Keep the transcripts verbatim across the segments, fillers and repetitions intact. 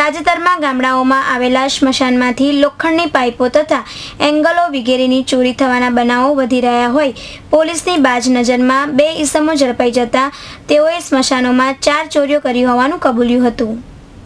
તાજેતરમાં ગામડાઓમાં આવેલા સ્મશાનમાંથી લોખંડની પાઇપો તથા એંગલો વગેરેની ચોરી થવાના બનાવો વધી રહ્યા હોય પોલીસની બાજ નજરમાં બે ઈસમો ઝડપાઈ જતા તેઓએ સ્મશાનોમાં ચાર ચોરીઓ કરી હોવાનું કબૂલ્યું હતું।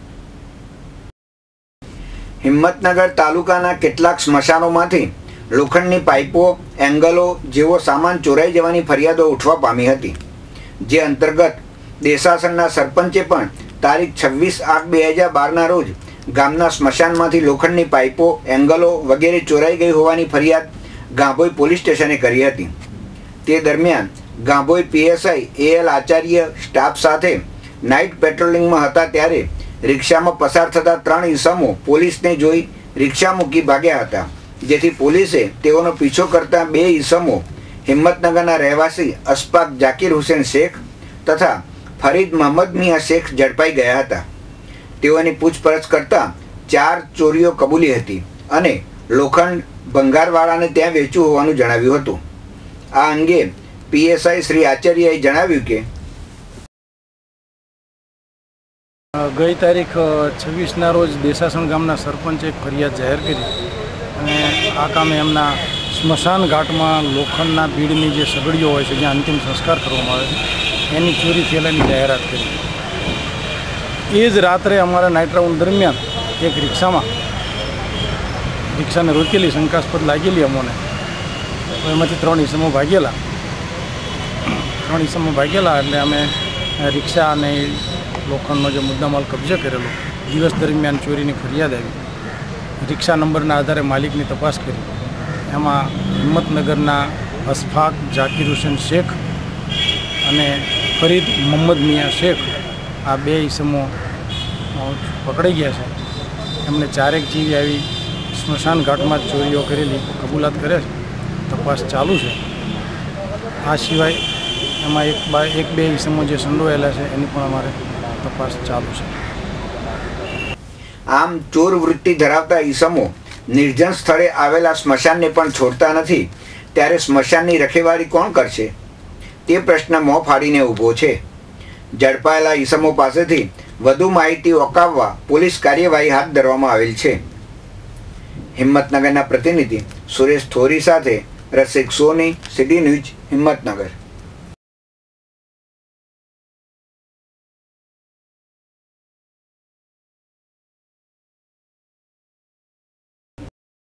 હિંમતનગર તાલુકાના કેટલાક સ્મશાનોમાંથી લોખંડની પાઇપો એંગલો જેવો સામાન ચોરાઈ જવાની ફરિયાદો ઉઠવા પામી હતી, જે અંતર્ગત દેસાસરના સરપંચે પણ તારીખ છવ્વીસ આઠ બે હજાર બારના રોજ ગામના સ્મશાનમાંથી લોખંડની પાઇપો એંગલો વગેરે ચોરાઈ ગઈ હોવાની ફરિયાદ ગાંભોઈ પોલીસ સ્ટેશને કરી હતી। તે દરમિયાન Gambhoi PSI A L Acharya staff સાથે નાઇટ પેટ્રોલિંગમાં હતા ત્યારે રિક્ષામાં પસાર થતા ત્રણ ઈસમો પોલીસને જોઈ રિક્ષા મૂકી ભાગ્યા હતા, જેથી પોલીસે તેઓનો પીછો કરતા બે ઈસમો હિંમતનગરના રહેવાસી અશફાક જાકીર હુસેન શેખ તથા ફરીદ મોહમ્મદ મિયા શેખ ઝડપાઈ ગયા હતા। તેઓની પૂછપરછ કરતા ચાર ચોરીઓ કબૂલી હતી અને લોખંડ ભંગારવાળાને ત્યાં વેચ્યું હોવાનું જણાવ્યું હતું। આ અંગે પીએસઆઈ શ્રી આચાર્યએ જણાવ્યું કે ગઈ તારીખ છવ્વીસના રોજ દેસાસણ ગામના સરપંચે એક ફરિયાદ જાહેર કરી અને આ કામે એમના સ્મશાન ઘાટમાં લોખંડના બીડની જે સગડીઓ હોય છે જ્યાં અંતિમ સંસ્કાર કરવામાં આવે છે એની ચોરી થયેલાની જાહેરાત કરી। એ જ રાત્રે અમારા નાઇટ રાઉન્ડ દરમિયાન એક રિક્ષામાં રિક્ષાને રોકેલી શંકાસ્પદ લાગેલી અમોને, એમાંથી ત્રણ ઈસમો ભાગેલા ત્રણ ઈસમો ભાગેલા એટલે અમે રિક્ષા અને લોખંડનો જે મુદ્દામાલ કબજે કરેલો, દિવસ દરમિયાન ચોરીની ફરિયાદ આવી, રિક્ષા નંબરના આધારે માલિકની તપાસ કરી, એમાં હિંમતનગરના અશફાક જાકીર હુસેન શેખ અને ફરીદ મોહમ્મદ મિયા શેખ આ બે ઈસમો પકડાઈ ગયા છે। એમને ચારેક જેવી આવી સ્મશાન ઘાટમાં ચોરીઓ કરેલી કબૂલાત કરે છે, તપાસ ચાલુ છે। આ સિવાય એમાં એક બા એક બે ઈસમો જે સંડોવાયેલા છે એની પણ અમારે તપાસ ચાલુ છે। આમ ચોર વૃત્તિ ધરાવતા ઈસમો નિર્જન સ્થળે આવેલા સ્મશાનને પણ છોડતા નથી, ત્યારે સ્મશાનની રખેવાળી કોણ કરશે તે પ્રશ્ન મોં ફાડીને ઊભો છે। ઝડપાયેલા ઈસમો પાસેથી વધુ માહિતી ઓકાવવા પોલીસ કાર્યવાહી હાથ ધરવામાં આવેલ છે। હિંમતનગરના પ્રતિનિધિ સુરેશ થોરી સાથે રસિક સોની, સીડી ન્યૂઝ, હિંમતનગર।